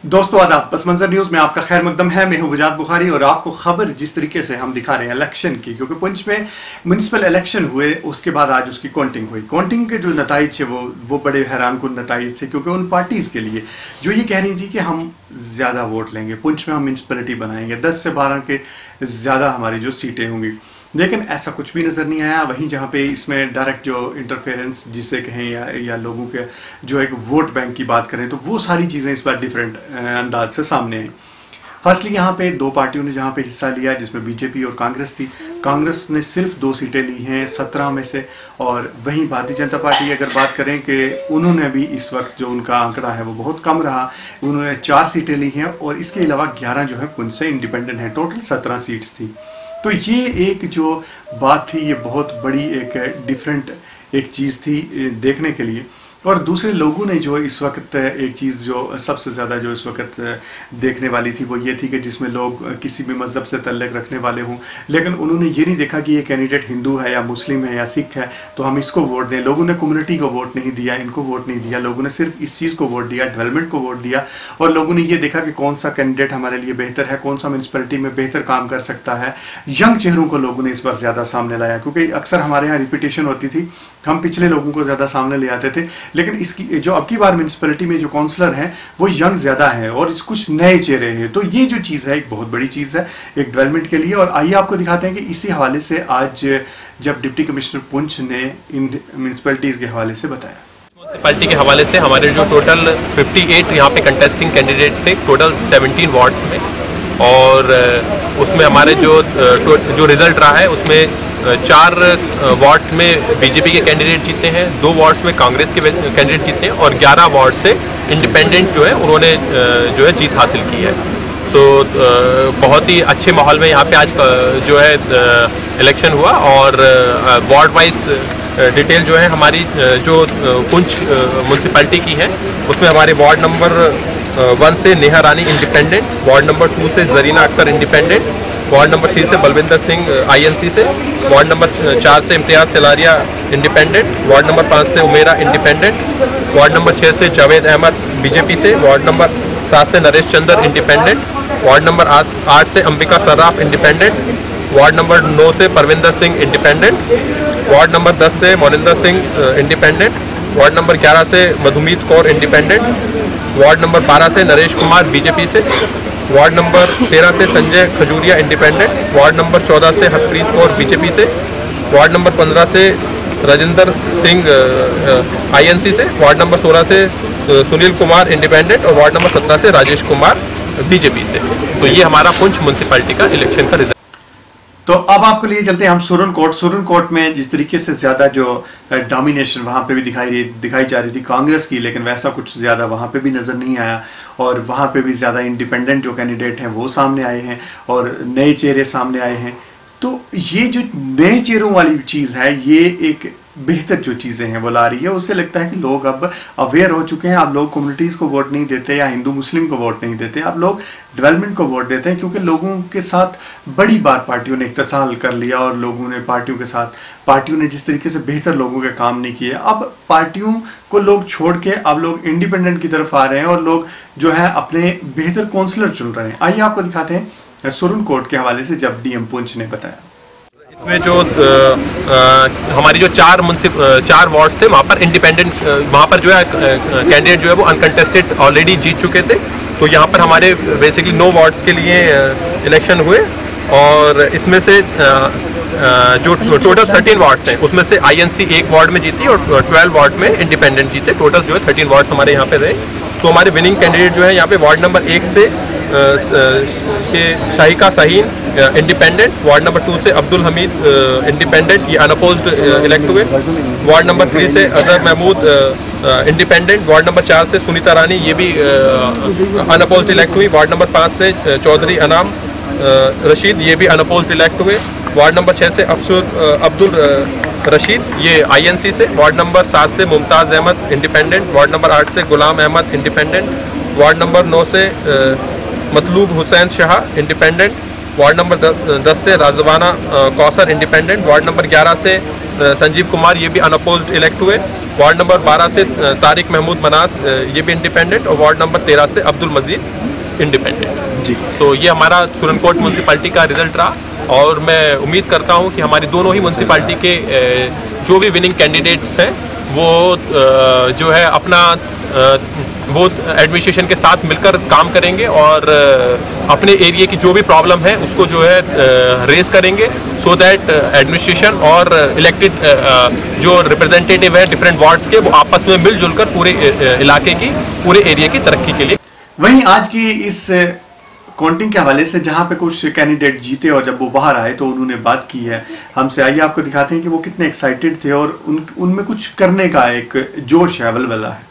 दोस्तों आदाब, पस मंजर न्यूज में आपका खैर मकदम है। मैं हूं वजाद बुखारी और आपको खबर जिस तरीके से हम दिखा रहे हैं इलेक्शन की, क्योंकि पुंछ में म्यूनसिपल इलेक्शन हुए, उसके बाद आज उसकी काउंटिंग हुई। काउंटिंग के जो नताइज थे वो बड़े हैरान कुन नताइज थे, क्योंकि उन पार्टीज के लिए जो ये कह रही थी कि हम ज़्यादा वोट लेंगे, पुंछ में हम म्यूनसिपलिटी बनाएंगे, 10 से 12 के ज़्यादा हमारी जो सीटें होंगी, लेकिन ऐसा कुछ भी नज़र नहीं आया। वहीं जहाँ पे इसमें डायरेक्ट जो इंटरफेरेंस जिसे कहें या लोगों के जो एक वोट बैंक की बात करें, तो वो सारी चीज़ें इस बार डिफरेंट अंदाज से सामने आई। फर्स्टली यहाँ पे दो पार्टियों ने जहाँ पे हिस्सा लिया, जिसमें बीजेपी और कांग्रेस थी। कांग्रेस ने सिर्फ 2 सीटें ली हैं 17 में से, और वहीं भारतीय जनता पार्टी अगर बात करें कि उन्होंने भी इस वक्त जो उनका आंकड़ा है वो बहुत कम रहा, उन्होंने 4 सीटें ली हैं और इसके अलावा 11 जो है पुंछ से इंडिपेंडेंट हैं। टोटल 17 सीट्स थी। तो ये एक जो बात थी, ये बहुत बड़ी एक डिफरेंट एक चीज़ थी देखने के लिए। और दूसरे लोगों ने जो इस वक्त एक चीज़ जो सबसे ज़्यादा जो इस वक्त देखने वाली थी वो ये थी कि जिसमें लोग किसी भी मज़हब से तल्लुक़ रखने वाले हों, लेकिन उन्होंने ये नहीं देखा कि ये कैंडिडेट हिंदू है या मुस्लिम है या सिख है तो हम इसको वोट दें। लोगों ने कम्युनिटी को वोट नहीं दिया, इनको वोट नहीं दिया, लोगों ने सिर्फ इस चीज़ को वोट दिया, डेवलपमेंट को वोट दिया। और लोगों ने ये देखा कि कौन सा कैंडिडेट हमारे लिए बेहतर है, कौन सा म्यूनसिपैलिटी में बेहतर काम कर सकता है। यंग चेहरों को लोगों ने इस बार ज़्यादा सामने लाया, क्योंकि अक्सर हमारे यहाँ रिपीटेशन होती थी, हम पिछले लोगों को ज़्यादा सामने ले आते थे, लेकिन इसकी जो अब की बार म्यूनसिपैलिटी में जो काउंसलर हैं वो यंग ज़्यादा हैं और कुछ नए चेहरे हैं। तो ये जो चीज़ है एक बहुत बड़ी चीज़ है एक डेवलपमेंट के लिए। और आइए आपको दिखाते हैं कि इसी हवाले से आज जब डिप्टी कमिश्नर पुंछ ने इन म्यूनसिपैलिटीज़ के हवाले से बताया। म्यूनसिपैलिटी के हवाले से हमारे जो टोटल 58 यहाँ पे कंटेस्टिंग कैंडिडेट थे, टोटल 17 वार्ड्स में, और उसमें हमारे जो रिज़ल्ट रहा है उसमें 4 वार्ड्स में बीजेपी के कैंडिडेट जीते हैं, 2 वार्ड्स में कांग्रेस के कैंडिडेट जीते हैं और 11 वार्ड से इंडिपेंडेंट जो है उन्होंने जो है जीत हासिल की है। सो बहुत ही अच्छे माहौल में यहाँ पे आज जो है इलेक्शन हुआ। और वार्ड वाइज डिटेल जो है हमारी जो पुंछ म्यूनसिपैलिटी की है उसमें हमारे वार्ड नंबर 1 से Neha Rani independent, ward number 2 से Zarina Akhtar independent, ward number 3 से बलविंदर सिंह INC से, वार्ड नंबर 4 से Imtiaz Silaria independent, ward number 5 से उमेरा इंडिपेंडेंट, वार्ड नंबर 6 से जावेद अहमद बीजेपी से, वार्ड नंबर 7 से Naresh Chandra independent, ward number 8 से Ambika Sarraf independent, ward number 9 से Parvinder Singh independent, ward number 10 से Moninder Singh independent, ward number 11 से Madhumeet Kaur independent, ward number 12 से नरेश कुमार बीजेपी से, वार्ड नंबर 13 से Sanjay Khajuria independent, ward number 14 से हरप्रीत कौर बीजेपी से, वार्ड नंबर 15 से राजेंद्र सिंह INC से, वार्ड नंबर 16 से सुनील कुमार इंडिपेंडेंट और वार्ड नंबर 17 से राजेश कुमार बीजेपी से। तो ये हमारा पुंछ म्यूनसिपैलिटी का इलेक्शन का रिजल्ट। तो अब आपको लिए चलते हैं हम सूरन कोट में जिस तरीके से ज़्यादा जो डोमिनेशन वहाँ पे भी दिखाई जा रही थी कांग्रेस की, लेकिन वैसा कुछ ज़्यादा वहाँ पे भी नज़र नहीं आया। और वहाँ पे भी ज़्यादा इंडिपेंडेंट जो कैंडिडेट हैं वो सामने आए हैं और नए चेहरे सामने आए हैं। तो ये जो नए चेहरों वाली चीज़ है, ये एक बेहतर जो चीज़ें हैं वो ला रही है। उससे लगता है कि लोग अब अवेयर हो चुके हैं। आप लोग कम्युनिटीज़ को वोट नहीं देते या हिंदू मुस्लिम को वोट नहीं देते, आप लोग डेवलपमेंट को वोट देते हैं, क्योंकि लोगों के साथ बड़ी बार पार्टियों ने इख्तिसाल कर लिया और लोगों ने पार्टियों ने जिस तरीके से बेहतर लोगों के काम नहीं किए, अब पार्टियों को लोग छोड़ के अब लोग इंडिपेंडेंट की तरफ आ रहे हैं और लोग जो है अपने बेहतर काउंसलर चुन रहे हैं। आइए आपको दिखाते हैं सूरन कोट के हवाले से जब DM पुंछ ने बताया। इसमें जो हमारी जो 4 वार्ड्स थे वहाँ पर इंडिपेंडेंट, वहाँ पर जो है कैंडिडेट जो है वो अनकंटेस्टेड ऑलरेडी जीत चुके थे। तो यहाँ पर हमारे बेसिकली 9 वार्ड्स के लिए इलेक्शन हुए और इसमें से जो टोटल 13 वार्ड्स हैं उसमें से INC 1 वार्ड में जीती और 12 वार्ड में इंडिपेंडेंट जीते। टोटल जो है 13 वार्ड्स हमारे यहाँ पे रहे। तो हमारे विनिंग कैंडिडेट जो है यहाँ पे वार्ड नंबर 1 से Shahika Shaheen independent, ward number 2 से अब्दुल हमीद इंडिपेंडेंट, ये अनअपोज्ड इलेक्ट हुए। वार्ड नंबर 3 से Azhar Mahmood independent, ward number 4 से सुनीता रानी ये भी अनअपोज्ड इलेक्ट हुई। वार्ड नंबर 5 से चौधरी अनाम रशीद ये भी अनअपोज्ड इलेक्ट हुए। वार्ड नंबर 6 से अब्दुल रशीद ये INC से, वार्ड नंबर 7 से Mumtaz Ahmed independent, ward number 8 से Ghulam Ahmed independent, ward number 9 से Matloob Hussain Shah independent, ward number 10 से Rajwana Kausar independent, ward number 11 से संजीव कुमार ये भी अनअपोज्ड इलेक्ट हुए, वार्ड नंबर 12 से तारिक महमूद मनास ये भी इंडिपेंडेंट, और वार्ड नंबर 13 से अब्दुल मजीद इंडिपेंडेंट जी। तो ये हमारा सुरनकोट म्यूनसिपैलिटी का रिजल्ट रहा, और मैं उम्मीद करता हूँ कि हमारी दोनों ही म्यूनसिपैलिटी के जो भी विनिंग कैंडिडेट्स हैं वो जो है अपना वो एडमिनिस्ट्रेशन के साथ मिलकर काम करेंगे और अपने एरिया की जो भी प्रॉब्लम है उसको जो है रेज करेंगे, सो दैट एडमिनिस्ट्रेशन और इलेक्टेड जो रिप्रेजेंटेटिव है डिफरेंट वार्ड्स के वो आपस में मिलजुल कर पूरे इलाके की, पूरे एरिया की तरक्की के लिए। वहीं आज की इस काउंटिंग के हवाले से जहां पे कुछ कैंडिडेट जीते और जब वो बाहर आए तो उन्होंने बात की है हमसे, आइए आपको दिखाते हैं कि वो कितने एक्साइटेड थे और उनमें कुछ करने का एक जोश है, वलवला है।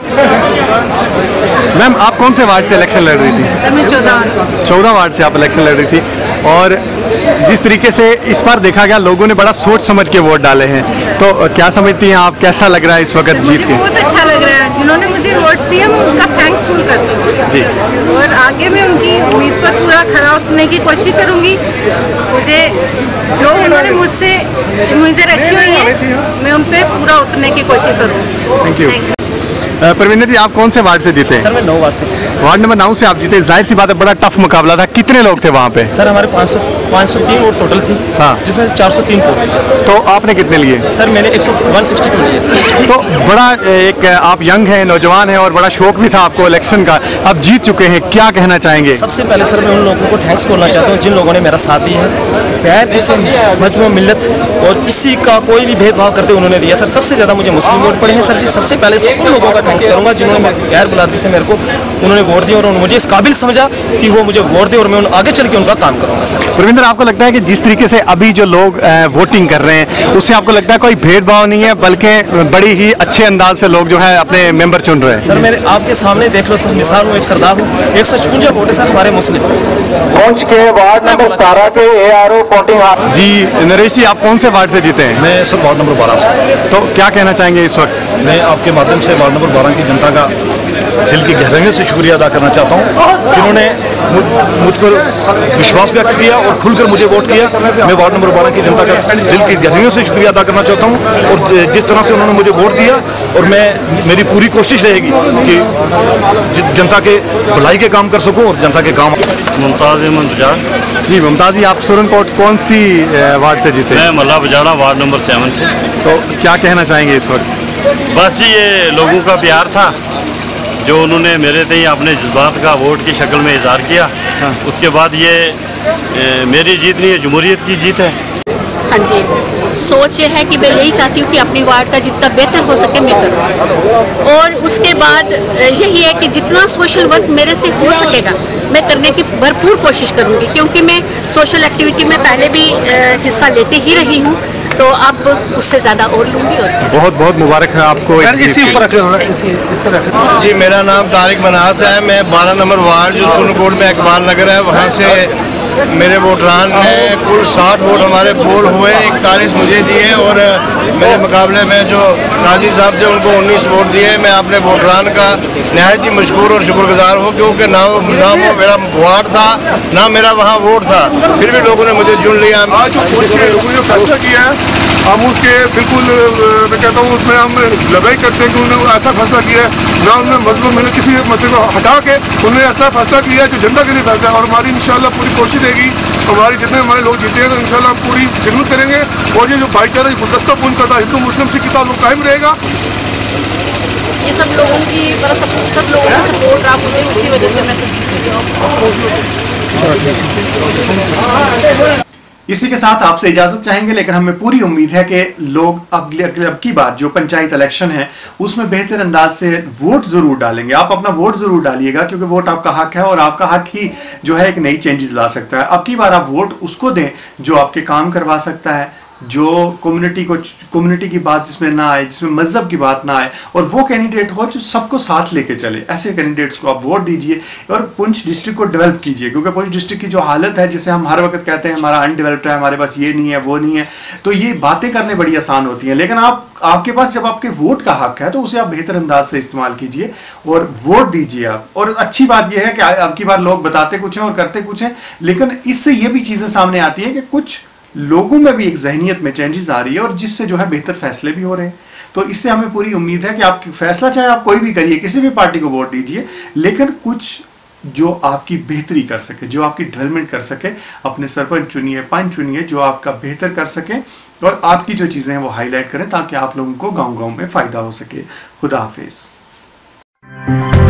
मैम, आप कौन से वार्ड से इलेक्शन लड़ रही थी? सर, मैं 14 वार्ड से आप इलेक्शन लड़ रही थी, और जिस तरीके से इस बार देखा गया लोगों ने बड़ा सोच समझ के वोट डाले हैं, तो क्या समझती हैं आप, कैसा लग रहा है इस वक्त जीत के? बहुत अच्छा लग रहा है, जिन्होंने मुझे वोट दिए मैं उनका थैंक्सफुल करती हूँ जी, और आगे मैं उनकी उम्मीद पर पूरा खरा उतरने की कोशिश करूँगी। मुझे जो उन्होंने मुझसे उम्मीदें रखी हुई हैं मैं उन पर पूरा उतरने की कोशिश करूँगी। Thank you. प्रवीण जी, आप कौन से वार्ड से जीते? सर, मैं 9 वार्ड से जीता। वार्ड नंबर 9 से आप जीते, जाहिर सी बात है बड़ा टफ मुकाबला था, कितने लोग थे वहाँ पे? सर, हमारे 503 वोट टोटल थी, हाँ, जिसमें से 403 वोट। तो आपने कितने लिए? सर, मैंने 162 लिए सर। तो बड़ा एक आप यंग हैं, नौजवान हैं और बड़ा शौक भी था आपको इलेक्शन का, अब जीत चुके हैं, क्या कहना चाहेंगे? सबसे पहले सर मैं उन लोगों को थैंक्स बोलना चाहता हूँ जिन लोगों ने मेरा साथ दिया है, गैर किसी मजमू मिल्लत और किसी का कोई भी भेदभाव करते उन्होंने दिया। सर, सबसे ज़्यादा मुझे मुस्लिम वोट पड़े हैं सर जी। सबसे पहले उन लोगों का थैंक्स करूँगा जिन्होंने गैर बुलाती से मेरे को उन्होंने वोट दिया और मुझे इस काबिल समझा कि वो मुझे वोट दे और मैं आगे चल के उनका काम करूँगा सर। प्रविंदर, आपको लगता है कि जिस तरीके से अभी जो लोग वोटिंग कर रहे हैं उससे आपको लगता है कोई भेदभाव नहीं है, बल्कि बड़ी ही अच्छे अंदाज से लोग जो है अपने मेंबर चुन रहे हैं? सर, मेरे आपके सामने देख लो सर, मिसाल हूँ एक सरदार हूँ, 156 वोट है सर हमारे मुस्लिम। पहुंच के वार्ड नंबर 17 के ARO काउंटिंग जी। नरेश जी, आप कौन से वार्ड से जीते हैं? मैं सर वार्ड नंबर 12 से। तो क्या कहना चाहेंगे इस वक्त? मैं आपके माध्यम से वार्ड नंबर 12 की जनता का दिल की गहराइयों से शुक्रिया अदा करना चाहता हूँ जिन्होंने मुझ पर विश्वास व्यक्त किया और खुलकर मुझे वोट किया। मैं वार्ड नंबर 12 की जनता का दिल की गहराइयों से शुक्रिया अदा करना चाहता हूँ, और जिस तरह से उन्होंने मुझे वोट दिया, और मेरी पूरी कोशिश रहेगी कि जनता के भलाई के काम कर सकूँ और जनता के काम। मुमताज़ अहमद बजाड़। जी मुमताज़ जी, आप सुरनकोट कौन सी वार्ड से जीते? मैं मल्ला बजाड़ा वार्ड नंबर 7 से। तो क्या कहना चाहेंगे इस वक्त? बस जी, ये लोगों का प्यार था जो उन्होंने मेरे तय अपने जज्बात का वोट की शक्ल में इजहार किया। हाँ। उसके बाद ये मेरी जीत नहीं है, जमहूरियत की जीत है। हाँ जी, सोच ये है कि मैं यही चाहती हूँ कि अपनी वार्ड का जितना बेहतर हो सके मैं करूँ, और उसके बाद यही है कि जितना सोशल वर्क मेरे से हो सकेगा मैं करने की भरपूर कोशिश करूँगी, क्योंकि मैं सोशल एक्टिविटी में पहले भी हिस्सा लेते ही रही हूँ, तो अब उससे ज़्यादा और लूँगी। और बहुत बहुत मुबारक है आपको। जी, मेरा नाम तारिक मनास है। मैं 12 नंबर वार्ड जो सुरनकोट में इकबाल नगर है वहाँ से मेरे वोटरान ने कुल 60 वोट हमारे पोल हुए, 41 मुझे दिए, और मेरे मुकाबले में जो काजी साहब थे उनको 19 वोट दिए। मैं अपने वोटरान का नहायत ही मशकूर और शुक्रगुजार हूँ, क्योंकि ना वो मेरा वार्ड था ना मेरा वहाँ वोट था, फिर भी लोगों ने मुझे चुन लिया। आज जो फैसला किया है हम उसके बिल्कुल मैं कहता हूँ उसमें हम लड़ाई करते हैं कि उन्होंने ऐसा फैसला किया है, ना उन्होंने मतलब मैंने किसी मतलब को हटा के उन्होंने ऐसा फैसला किया है जो जनता के लिए फैसला है। और हमारी इंशाल्लाह पूरी कोशिश रहेगी, हमारी जितने हमारे लोग जीते हैं तो इंशाल्लाह हम पूरी खिदमत करेंगे, और ये जो भाईचारा गुलदस्ता पूर्ण करता हिंदू मुस्लिम सिख का ताल्लुक कायम रहेगा। ये सब लोगों की सब लोगों का सपोर्ट रहा मुझे, उसी वजह से मैं इसी के साथ आपसे इजाजत चाहेंगे, लेकिन हमें पूरी उम्मीद है कि लोग अब की बार जो पंचायत इलेक्शन है उसमें बेहतर अंदाज से वोट जरूर डालेंगे। आप अपना वोट जरूर डालिएगा, क्योंकि वोट आपका हक है और आपका हक ही जो है एक नई चेंजेस ला सकता है। अब की बार आप वोट उसको दें जो आपके काम करवा सकता है, जो कम्युनिटी की बात जिसमें ना आए, जिसमें मजहब की बात ना आए, और वो कैंडिडेट हो जो सबको साथ लेके चले। ऐसे कैंडिडेट्स को आप वोट दीजिए और पुंछ डिस्ट्रिक्ट को डेवलप कीजिए, क्योंकि पुंछ डिस्ट्रिक्ट की जो हालत है, जिसे हम हर वक्त कहते हैं हमारा अनडेवलप्ड है, हमारे पास ये नहीं है वो नहीं है, तो ये बातें करने बड़ी आसान होती हैं, लेकिन आपके पास जब आपके वोट का हक है तो उसे आप बेहतर अंदाज से इस्तेमाल कीजिए और वोट दीजिए आप। और अच्छी बात यह है कि अब की बार लोग बताते कुछ हैं और करते कुछ हैं, लेकिन इससे ये भी चीजें सामने आती हैं कि कुछ लोगों में भी एक जहनियत में चेंजेस आ रही है और जिससे जो है बेहतर फैसले भी हो रहे हैं। तो इससे हमें पूरी उम्मीद है कि आपकी फैसला चाहे आप कोई भी करिए, किसी भी पार्टी को वोट दीजिए, लेकिन कुछ जो आपकी बेहतरी कर सके, जो आपकी डेवलपमेंट कर सके, अपने सरपंच चुनिए, पंच चुनिए जो आपका बेहतर कर सके और आपकी जो चीजें हैं वो हाईलाइट करें ताकि आप लोगों को गांव-गांव में फायदा हो सके। खुदा हाफिज।